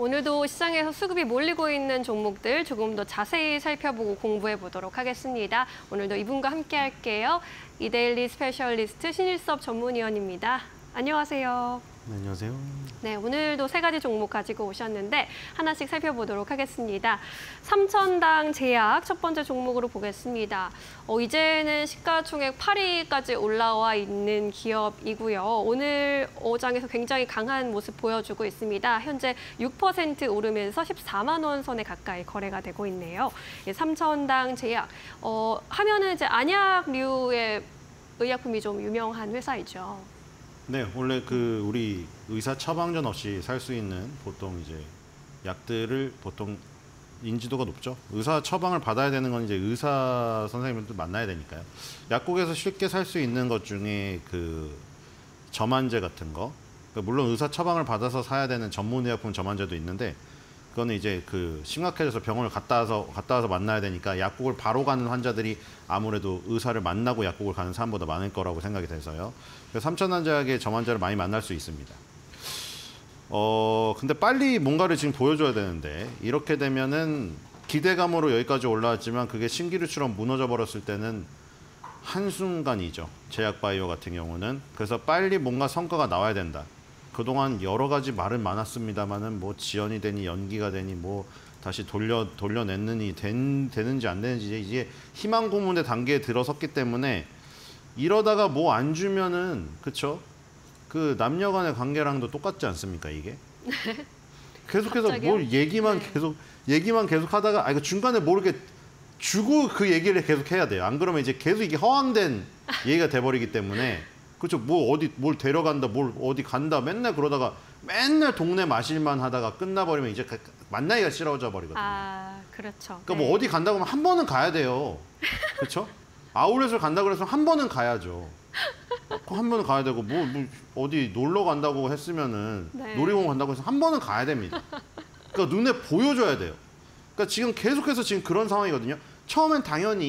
오늘도 시장에서 수급이 몰리고 있는 종목들 조금 더 자세히 살펴보고 공부해 보도록 하겠습니다. 오늘도 이분과 함께 할게요. 이데일리 스페셜리스트 신일섭 전문위원입니다. 안녕하세요. 네, 안녕하세요. 네, 오늘도 세 가지 종목 가지고 오셨는데 하나씩 살펴보도록 하겠습니다. 삼천당 제약 첫 번째 종목으로 보겠습니다. 이제는 시가총액 8위까지 올라와 있는 기업이고요. 오늘 어장에서 굉장히 강한 모습 보여주고 있습니다. 현재 6% 오르면서 14만 원 선에 가까이 거래가 되고 있네요. 예, 삼천당 제약 하면은 이제 안약류의 의약품이 좀 유명한 회사이죠. 네, 원래 우리 의사 처방전 없이 살 수 있는 보통 이제 약들을 보통 인지도가 높죠. 의사 처방을 받아야 되는 건 이제 의사 선생님들 만나야 되니까요. 약국에서 쉽게 살 수 있는 것 중에 점안제 같은 거. 물론 의사 처방을 받아서 사야 되는 전문 의약품 점안제도 있는데 그거는 이제 심각해져서 병원을 갔다 와서 만나야 되니까 약국을 바로 가는 환자들이 아무래도 의사를 만나고 약국을 가는 사람보다 많을 거라고 생각이 돼서요. 그래서 삼천환자약의 점환자를 많이 만날 수 있습니다. 근데 빨리 뭔가를 지금 보여줘야 되는데 이렇게 되면은 기대감으로 여기까지 올라왔지만 그게 신기루처럼 무너져 버렸을 때는 한순간이죠. 제약바이오 같은 경우는. 그래서 빨리 뭔가 성과가 나와야 된다. 그동안 여러 가지 말은 많았습니다만은 뭐 지연이 되니 연기가 되니 뭐 다시 돌려냈느니 되는지 안 되는지 이제 희망 고문의 단계에 들어섰기 때문에 이러다가 뭐 안 주면은 그쵸? 남녀 간의 관계랑도 똑같지 않습니까 이게? 계속해서 갑자기요? 뭘 얘기만 계속 하다가 이거 중간에 뭐 이렇게 주고 그 얘기를 계속 해야 돼요. 안 그러면 이제 계속 이게 허황된 얘기가 돼버리기 때문에 그렇죠. 뭘 데려간다, 어디 간다, 맨날 그러다가 맨날 동네 마실만 하다가 끝나버리면 이제 만나기가 싫어져 버리거든요. 아, 그렇죠. 그러니까 뭐 어디 간다고 하면 한 번은 가야 돼요. 그렇죠? 아울렛을 간다 그래서 한 번은 가야죠. 한 번은 가야 되고 뭐 어디 놀러 간다고 했으면은 네. 놀이공원 간다고 해서 한 번은 가야 됩니다. 그러니까 눈에 보여줘야 돼요. 그러니까 지금 계속해서 지금 그런 상황이거든요. 처음에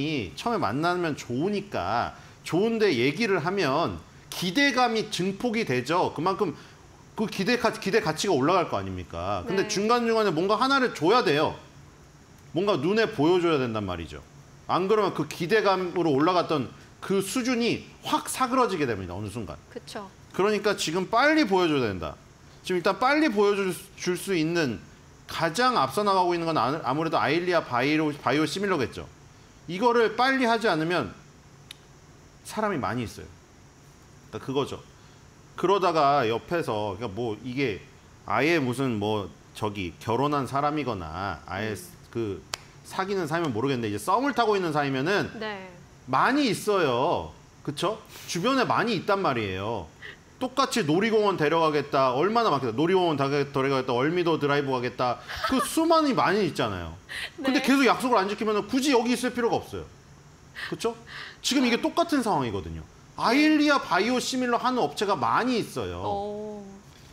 만나면 좋으니까 좋은데 얘기를 하면 기대감이 증폭이 되죠. 그만큼 그 기대 가치가 올라갈 거 아닙니까? 근데 네. 중간중간에 뭔가 하나를 줘야 돼요. 뭔가 눈에 보여줘야 된단 말이죠. 안 그러면 그 기대감으로 올라갔던 그 수준이 확 사그러지게 됩니다. 어느 순간. 그렇죠. 그러니까 지금 빨리 보여줘야 된다. 지금 일단 빨리 보여줄 수 있는 가장 앞서 나가고 있는 건 아무래도 아일리아 바이오 시밀러겠죠. 이거를 빨리 하지 않으면 사람이 많이 있어요. 그러니까 그거죠. 그러다가 옆에서 그러니까 뭐 이게 아예 무슨 결혼한 사람이거나 아예 사귀는 사이면 모르겠는데 이제 썸을 타고 있는 사이면은 네. 많이 있어요. 그쵸? 주변에 많이 있단 말이에요. 똑같이 놀이공원 데려가겠다. 얼마나 많겠다. 놀이공원 데려가겠다. 월미도 드라이브 가겠다. 수많이 많이 있잖아요. 근데 네. 계속 약속을 안 지키면 굳이 여기 있을 필요가 없어요. 그쵸? 지금 이게 똑같은 상황이거든요. 아일리아 바이오 시밀러 하는 업체가 많이 있어요.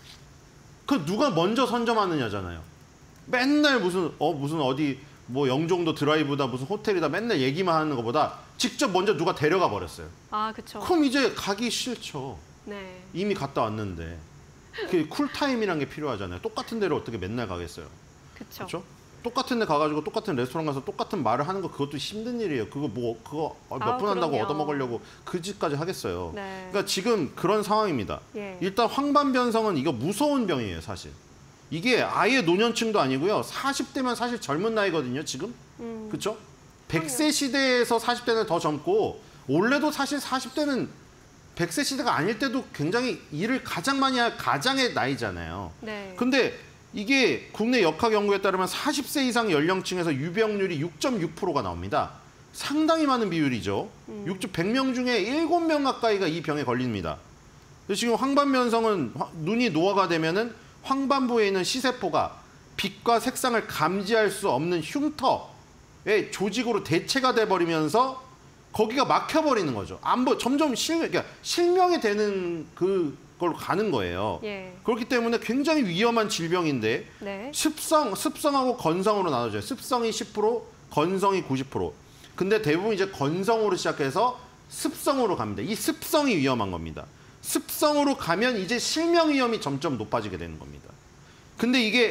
누가 먼저 선점하느냐잖아요. 맨날 무슨 어디 영종도 드라이브다 무슨 호텔이다 맨날 얘기만 하는 것보다 직접 먼저 누가 데려가 버렸어요. 아, 그렇죠. 그럼 이제 가기 싫죠. 네. 이미 갔다 왔는데. 쿨타임이란 게 필요하잖아요. 똑같은 데를 어떻게 맨날 가겠어요. 그렇죠. 똑같은 데 가가지고 똑같은 레스토랑 가서 똑같은 말을 하는 거 그것도 힘든 일이에요. 그거 몇 분 한다고 그럼요. 얻어먹으려고 그 짓까지 하겠어요. 네. 그러니까 지금 그런 상황입니다. 예. 일단 황반변성은 이거 무서운 병이에요, 사실. 이게 아예 노년층도 아니고요. 40대면 사실 젊은 나이거든요, 지금. 그렇죠? 100세 시대에서 40대는 더 젊고 원래도 사실 40대는 100세 시대가 아닐 때도 굉장히 일을 가장 많이 할 가장의 나이잖아요. 네. 근데 이게 국내 역학 연구에 따르면 40세 이상 연령층에서 유병률이 6.6%가 나옵니다. 상당히 많은 비율이죠. 100명 중에 7명 가까이가 이 병에 걸립니다. 지금 황반변성은 눈이 노화가 되면은 황반부에 있는 시세포가 빛과 색상을 감지할 수 없는 흉터의 조직으로 대체가 돼버리면서 거기가 막혀버리는 거죠. 점점 실명이 되는 그걸로 가는 거예요. 예. 그렇기 때문에 굉장히 위험한 질병인데 네. 습성하고 건성으로 나눠져요. 습성이 10%, 건성이 90%. 근데 대부분 이제 건성으로 시작해서 습성으로 갑니다. 이 습성이 위험한 겁니다. 습성으로 가면 이제 실명 위험이 점점 높아지게 되는 겁니다. 근데 이게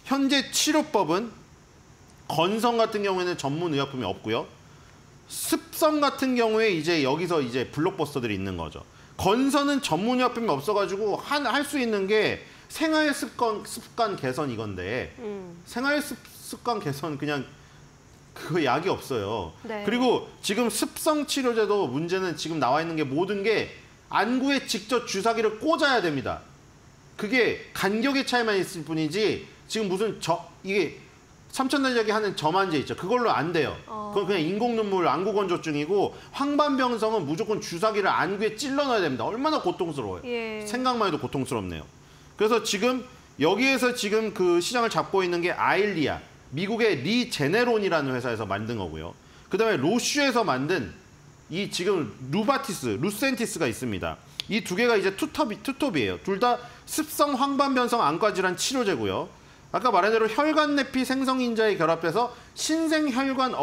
현재 치료법은 건성 같은 경우에는 전문 의약품이 없고요. 습성 같은 경우에 이제 여기서 이제 블록버스터들이 있는 거죠. 건선은 전문 의약품이 없어가지고 할 수 있는 게 생활 습관 개선 이건데 생활 습관 개선 그냥 그 약이 없어요. 네. 그리고 지금 습성 치료제도 문제는 지금 나와 있는 게 모든 게 안구에 직접 주사기를 꽂아야 됩니다. 그게 간격의 차이만 있을 뿐이지 지금 무슨 이게 삼천단작이 하는 점안제 있죠. 그걸로 안 돼요. 그건 그냥 인공눈물 안구 건조증이고 황반병성은 무조건 주사기를 안구에 찔러 넣어야 됩니다. 얼마나 고통스러워요. 예. 생각만 해도 고통스럽네요. 그래서 지금 여기에서 지금 그 시장을 잡고 있는 게 아일리아, 미국의 리제네론이라는 회사에서 만든 거고요. 그다음에 로슈에서 만든 이 지금 루센티스가 있습니다. 이 두 개가 이제 투톱이에요. 둘 다 습성 황반변성 안과 질환 치료제고요. 아까 말한 대로 혈관 내피 생성인자에 결합해서 신생혈관이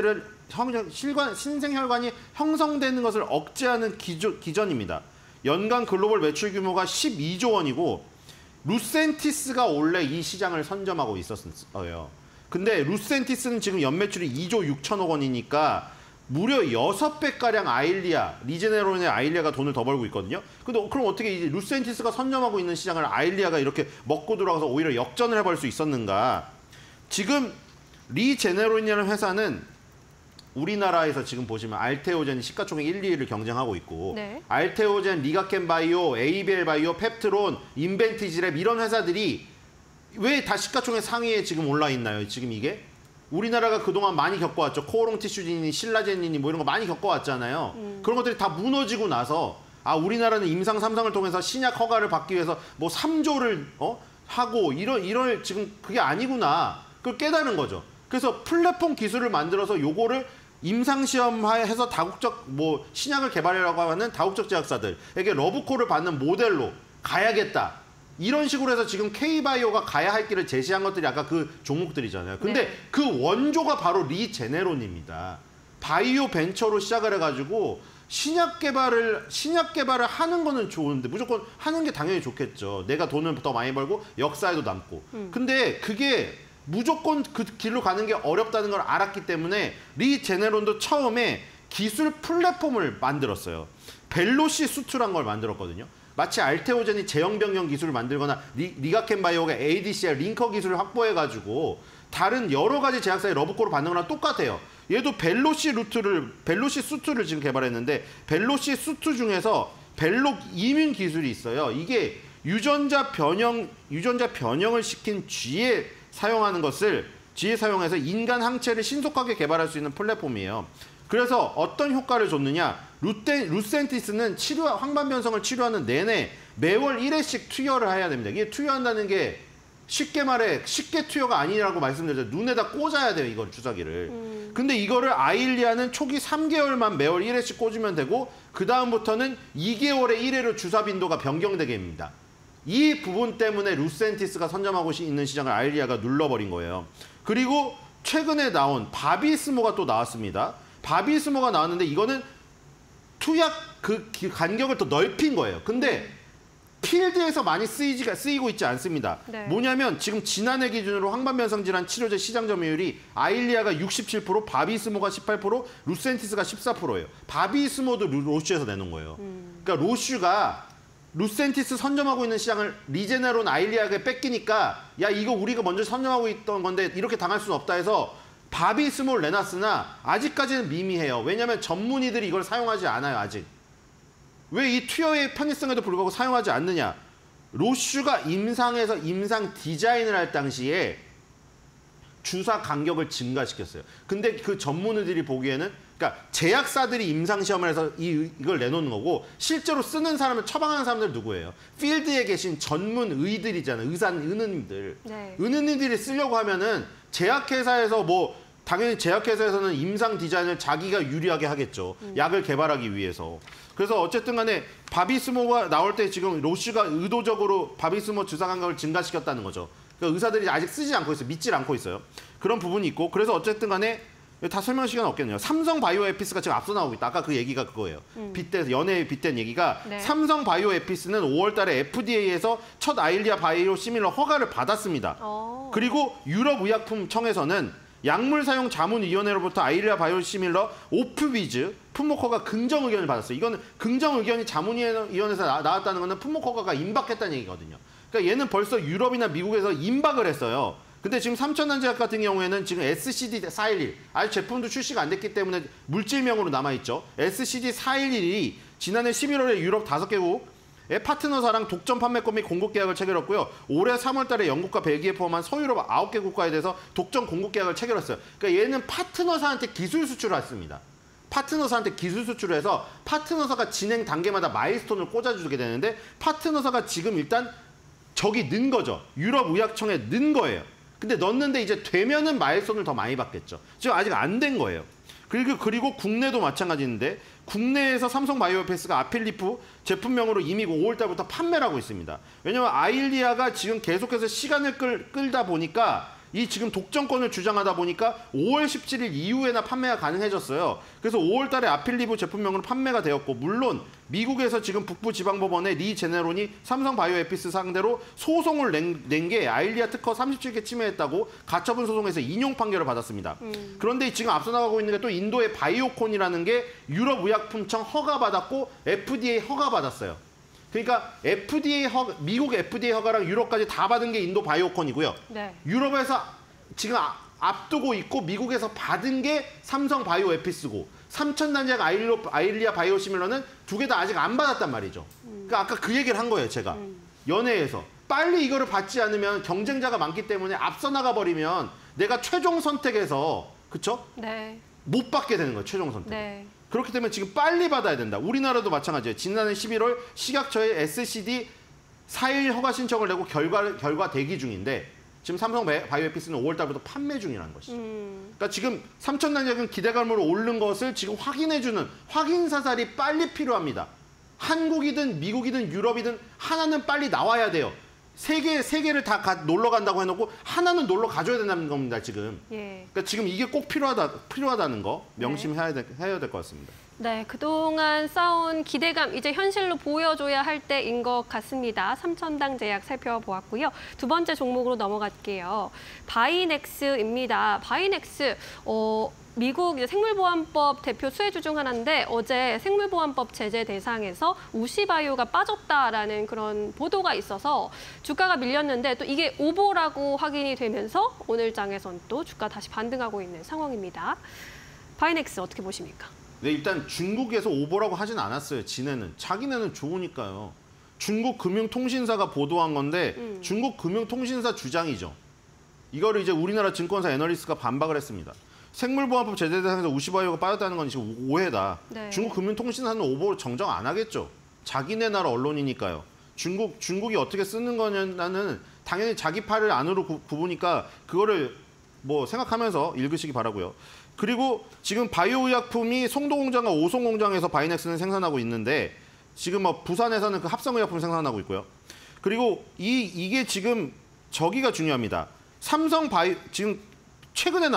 형성되는 것을 억제하는 기전입니다. 연간 글로벌 매출 규모가 12조 원이고 루센티스가 원래 이 시장을 선점하고 있었어요. 근데 루센티스는 지금 연매출이 2조 6천억 원이니까 무려 6배가량 리제네론의 아일리아가 돈을 더 벌고 있거든요. 근데 그럼 어떻게 이제 루센티스가 선점하고 있는 시장을 아일리아가 이렇게 먹고 들어가서 오히려 역전을 해볼 수 있었는가? 지금 리제네론이라는 회사는 우리나라에서 지금 보시면 알테오젠이 시가총액 1, 2위를 경쟁하고 있고 네. 알테오젠, 리가켄 바이오, 에이벨 바이오, 펩트론, 인벤티지랩 이런 회사들이 왜 다 시가총액 상위에 지금 올라 있나요? 지금 이게? 우리나라가 그동안 많이 겪어왔죠. 코오롱 티슈진이, 신라제닌이 뭐 이런 거 많이 겪어왔잖아요. 그런 것들이 다 무너지고 나서 우리나라는 임상 3상을 통해서 신약 허가를 받기 위해서 뭐 3조를 하고 이런 지금 그게 아니구나. 그걸 깨달은 거죠. 그래서 플랫폼 기술을 만들어서 요거를 임상시험해서 다국적 뭐 신약을 개발하려고 하는 다국적 제약사들에게 러브콜을 받는 모델로 가야겠다. 이런 식으로 해서 지금 K바이오가 가야 할 길을 제시한 것들이 아까 그 종목들이잖아요. 근데 네. 그 원조가 바로 리제네론입니다. 바이오 벤처로 시작을 해가지고 신약 개발을 하는 거는 좋은데 무조건 하는 게 당연히 좋겠죠. 내가 돈을 더 많이 벌고 역사에도 남고. 근데 그게 무조건 그 길로 가는 게 어렵다는 걸 알았기 때문에 리제네론도 처음에 기술 플랫폼을 만들었어요. 벨로시 수트란 걸 만들었거든요. 마치 알테오젠이 제형 변경 기술을 만들거나 리가켄 바이오가 ADCR 링커 기술을 확보해가지고 다른 여러 가지 제약사의 러브콜을 받는 거랑 똑같아요. 얘도 벨로시 수트를 지금 개발했는데 벨로시 수트 중에서 벨록 이민 기술이 있어요. 이게 유전자 변형을 시킨 쥐에 사용해서 인간 항체를 신속하게 개발할 수 있는 플랫폼이에요. 그래서 어떤 효과를 줬느냐? 루센티스는 황반변성을 치료하는 내내 매월 1회씩 투여를 해야 됩니다. 이게 투여한다는 게 쉽게 투여가 아니라고 말씀드렸죠. 눈에다 꽂아야 돼요, 이걸 주사기를. 근데 이거를 아일리아는 초기 3개월만 매월 1회씩 꽂으면 되고 그 다음부터는 2개월에 1회로 주사 빈도가 변경되게 됩니다. 이 부분 때문에 루센티스가 선점하고 있는 시장을 아일리아가 눌러버린 거예요. 그리고 최근에 나온 바비스모가 또 나왔습니다. 바비스모가 나왔는데 이거는 투약 그 간격을 더 넓힌 거예요. 근데 필드에서 많이 쓰이고 있지 않습니다. 네. 뭐냐면 지금 지난해 기준으로 황반변성 질환 치료제 시장 점유율이 아일리아가 67%, 바비스모가 18%, 루센티스가 14%예요. 바비스모도 로슈에서 내놓은 거예요. 그러니까 로슈가 루센티스 선점하고 있는 시장을 리제네론 아일리아에게 뺏기니까 야 이거 우리가 먼저 선점하고 있던 건데 이렇게 당할 수는 없다 해서 바비스몰 내놨으나 아직까지는 미미해요. 왜냐하면 전문의들이 이걸 사용하지 않아요. 아직. 왜 이 투여의 편의성에도 불구하고 사용하지 않느냐. 로슈가 임상에서 임상 디자인을 할 당시에 주사 간격을 증가시켰어요. 근데 그 전문의들이 보기에는 그러니까 제약사들이 임상시험을 해서 이걸 내놓는 거고 실제로 쓰는 사람을 처방하는 사람들 누구예요? 필드에 계신 전문의들이잖아요. 은은님들. 네. 은은님들이 쓰려고 하면은 제약회사에서 뭐 당연히 제약회사에서는 임상 디자인을 자기가 유리하게 하겠죠. 약을 개발하기 위해서. 그래서 어쨌든 간에 바비스모가 나올 때 지금 로슈가 의도적으로 바비스모 주사 간격을 증가시켰다는 거죠. 그러니까 의사들이 아직 쓰지 않고 있어요. 믿질 않고 있어요. 그런 부분이 있고 그래서 어쨌든 간에 다 설명 시간 없겠네요. 삼성 바이오에피스가 지금 앞서 나오고 있다. 아까 그 얘기가 그거예요. 연예에 빗댄 얘기가 네. 삼성 바이오에피스는 5월 달에 FDA에서 첫 아일리아 바이오시밀러 허가를 받았습니다. 그리고 유럽의약품청에서는 약물 사용 자문위원회로부터 아일리아 바이오시밀러 오프비즈 품목 허가 긍정 의견을 받았어요. 이거는 긍정 의견이 자문위원회에서 나왔다는 것은 품목 허가가 임박했다는 얘기거든요. 그러니까 얘는 벌써 유럽이나 미국에서 임박을 했어요. 근데 지금 삼천단제약 같은 경우에는 지금 SCD-411 아직 제품도 출시가 안 됐기 때문에 물질명으로 남아있죠. SCD-411이 지난해 11월에 유럽 5개국의 파트너사랑 독점 판매권 및 공급 계약을 체결했고요. 올해 3월 달에 영국과 벨기에 포함한 서유럽 9개 국가에 대해서 독점 공급 계약을 체결했어요. 그러니까 얘는 파트너사한테 기술 수출을 했습니다. 파트너사한테 기술 수출을 해서 파트너사가 진행 단계마다 마일스톤을 꽂아주게 되는데 파트너사가 지금 일단 저기 넣은 거죠. 유럽의약청에 넣은 거예요. 근데 넣었는데 이제 되면은 마일스톤을 더 많이 받겠죠. 지금 아직 안 된 거예요. 그리고 국내도 마찬가지인데 국내에서 삼성 바이오에피스가 아필리프 제품명으로 이미 5월 달부터 판매를 하고 있습니다. 왜냐하면 아일리아가 지금 계속해서 시간을 끌다 보니까 이 지금 독점권을 주장하다 보니까 5월 17일 이후에나 판매가 가능해졌어요. 그래서 5월 달에 아필리브 제품명으로 판매가 되었고 물론 미국에서 지금 북부지방법원의 리 제네론이 삼성 바이오에피스 상대로 소송을 낸 게 아일리아 특허 37개 침해했다고 가처분 소송에서 인용 판결을 받았습니다. 그런데 지금 앞서 나가고 있는 게 또 인도의 바이오콘이라는 게 유럽의약품청 허가받았고 FDA 허가받았어요. 그러니까 미국 FDA 허가랑 유럽까지 다 받은 게 인도 바이오콘이고요. 네. 유럽에서 지금 앞두고 있고 미국에서 받은 게 삼성 바이오에피스고 삼천단제약 아일리아 바이오시밀러는 두 개 다 아직 안 받았단 말이죠. 그러니까 아까 그 얘기를 한 거예요, 제가. 연회에서. 빨리 이거를 받지 않으면 경쟁자가 많기 때문에 앞서 나가버리면 내가 최종 선택에서 그쵸? 네. 못 받게 되는 거예요, 최종 선택. 네. 그렇기 때문에 지금 빨리 받아야 된다. 우리나라도 마찬가지예요. 지난해 11월 식약처에 SCD-411 허가 신청을 내고 결과 대기 중인데 지금 삼성 바이오에피스는 5월 달부터 판매 중이라는 것이죠. 그러니까 지금 삼천단제약은 기대감으로 오른 것을 지금 확인해주는 확인 사살이 빨리 필요합니다. 한국이든 미국이든 유럽이든 하나는 빨리 나와야 돼요. 세 개를 다 놀러 간다고 해놓고 하나는 놀러 가줘야 된다는 겁니다, 지금. 예. 그러니까 지금 이게 꼭 필요하다는 거 명심해야 될 것 같습니다. 네, 그동안 쌓아온 기대감 이제 현실로 보여줘야 할 때인 것 같습니다. 삼천당 제약 살펴보았고요. 두 번째 종목으로 넘어갈게요. 바이넥스입니다. 바이넥스, 미국 생물보안법 대표 수혜주 중 하나인데 어제 생물보안법 제재 대상에서 우시바이오가 빠졌다라는 그런 보도가 있어서 주가가 밀렸는데 또 이게 오보라고 확인이 되면서 오늘 장에선 또 주가 다시 반등하고 있는 상황입니다. 바이넥스 어떻게 보십니까? 네, 일단 중국에서 오보라고 하진 않았어요. 자기네는 좋으니까요. 중국 금융통신사가 보도한 건데 중국 금융통신사 주장이죠. 이거를 이제 우리나라 증권사 애널리스트가 반박을 했습니다. 생물보안법 제재 대상에서 우시바이오가 빠졌다는 건 지금 오해다. 네. 중국 금융통신사는 오보 정정 안 하겠죠. 자기네 나라 언론이니까요. 중국이 어떻게 쓰는 거냐는 당연히 자기 팔을 안으로 굽으니까 그거를 뭐 생각하면서 읽으시기 바라고요. 그리고 지금 바이오의약품이 송도공장과 오송공장에서 바이넥스는 생산하고 있는데 지금 뭐 부산에서는 그 합성의약품 생산하고 있고요. 그리고 이게 지금 저기가 중요합니다. 지금 최근에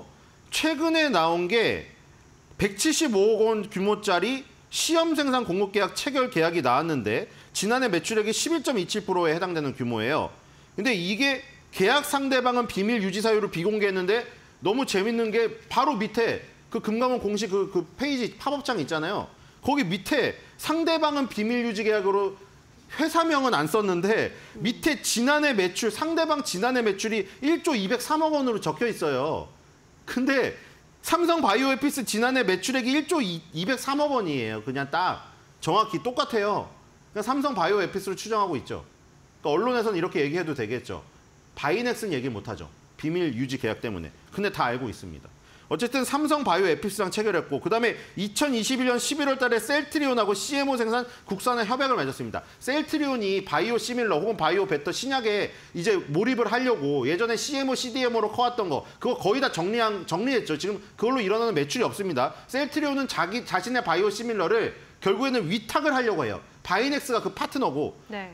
나온 게 175억 원 규모짜리 시험 생산 공급 계약 체결 계약이 나왔는데 지난해 매출액이 11.27%에 해당되는 규모예요. 근데 이게 계약 상대방은 비밀 유지 사유를 비공개했는데 너무 재밌는 게 바로 밑에 그 금감원 공식 그 페이지 팝업창 있잖아요. 거기 밑에 상대방은 비밀 유지 계약으로 회사명은 안 썼는데 밑에 상대방 지난해 매출이 1조 203억 원으로 적혀 있어요. 근데 삼성 바이오에피스 지난해 매출액이 1조 203억 원이에요. 그냥 딱 정확히 똑같아요. 그러니까 삼성 바이오에피스로 추정하고 있죠. 그러니까 언론에서는 이렇게 얘기해도 되겠죠. 바이넥스는 얘기 못하죠. 비밀 유지 계약 때문에. 근데 다 알고 있습니다. 어쨌든 삼성 바이오에피스랑 체결했고 그다음에 2021년 11월 달에 셀트리온하고 CMO 생산 국산화 협약을 맺었습니다. 셀트리온이 바이오 시밀러 혹은 바이오 베터 신약에 이제 몰입을 하려고 예전에 CMO, CDMO로 커왔던 거 그거 거의 다 정리했죠. 지금 그걸로 일어나는 매출이 없습니다. 셀트리온은 자신의 바이오 시밀러를 결국에는 위탁을 하려고 해요. 바이넥스가 그 파트너고 네.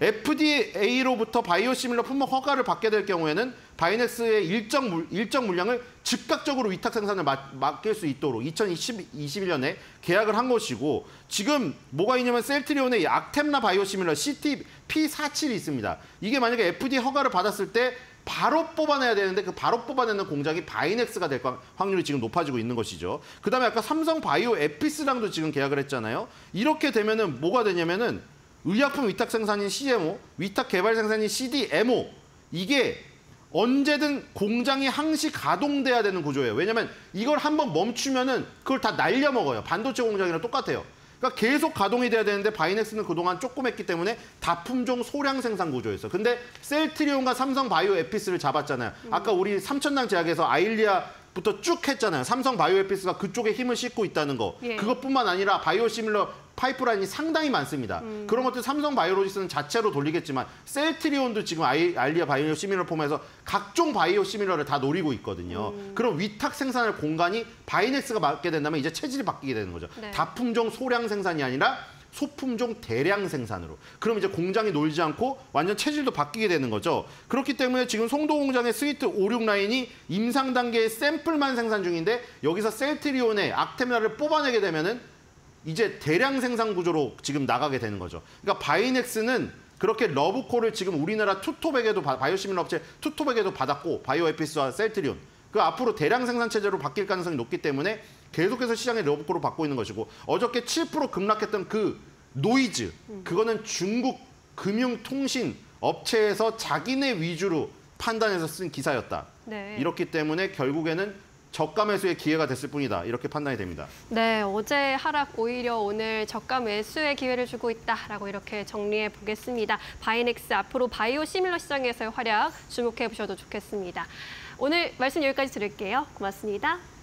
FDA로부터 바이오시밀러 품목 허가를 받게 될 경우에는 바이넥스의 일정 물량을 즉각적으로 위탁 생산을 맡길 수 있도록 2021년에 계약을 한 것이고 지금 뭐가 있냐면 셀트리온의 악템라 바이오시밀러 CT-P47이 있습니다. 이게 만약에 FDA 허가를 받았을 때 바로 뽑아내야 되는데 그 바로 뽑아내는 공장이 바이넥스가 될 확률이 지금 높아지고 있는 것이죠. 그다음에 아까 삼성 바이오 에피스랑도 지금 계약을 했잖아요. 이렇게 되면은 뭐가 되냐면은 의약품 위탁 생산인 CMO, 위탁 개발 생산인 CDMO 이게 언제든 공장이 항시 가동돼야 되는 구조예요. 왜냐면 이걸 한번 멈추면은 그걸 다 날려먹어요. 반도체 공장이랑 똑같아요. 그러니까 계속 가동이 돼야 되는데 바이넥스는 그동안 조금 했기 때문에 다품종 소량 생산 구조였어. 근데 셀트리온과 삼성 바이오 에피스를 잡았잖아요. 아까 우리 삼천당 제약에서 아일리아부터 쭉 했잖아요. 삼성 바이오 에피스가 그쪽에 힘을 싣고 있다는 거. 예. 그것뿐만 아니라 바이오시밀러 파이프라인이 상당히 많습니다. 그런 것들 삼성 바이오로지스는 자체로 돌리겠지만 셀트리온도 지금 아일리아 바이오시밀러 폼에서 각종 바이오시밀러를 다 노리고 있거든요. 그럼 위탁 생산할 공간이 바이넥스가 맡게 된다면 이제 체질이 바뀌게 되는 거죠. 네. 다품종 소량 생산이 아니라 소품종 대량 생산으로. 그럼 이제 공장이 놀지 않고 완전 체질도 바뀌게 되는 거죠. 그렇기 때문에 지금 송도 공장의 스위트 56 라인이 임상 단계의 샘플만 생산 중인데 여기서 셀트리온의 악테미나를 뽑아내게 되면은 이제 대량 생산 구조로 지금 나가게 되는 거죠. 그러니까 바이넥스는 그렇게 러브콜을 지금 우리나라 투톱에게도 바이오시밀러 업체 투톱에게도 받았고 바이오에피스와 셀트리온 그 앞으로 대량 생산 체제로 바뀔 가능성이 높기 때문에 계속해서 시장에 러브콜을 받고 있는 것이고 어저께 7% 급락했던 그 노이즈 그거는 중국 금융통신 업체에서 자기네 위주로 판단해서 쓴 기사였다. 네. 이렇기 때문에 결국에는 저가 매수의 기회가 됐을 뿐이다. 이렇게 판단이 됩니다. 네, 어제 하락 오히려 오늘 저가 매수의 기회를 주고 있다라고 이렇게 정리해 보겠습니다. 바이넥스 앞으로 바이오 시밀러 시장에서의 활약 주목해 보셔도 좋겠습니다. 오늘 말씀 여기까지 드릴게요. 고맙습니다.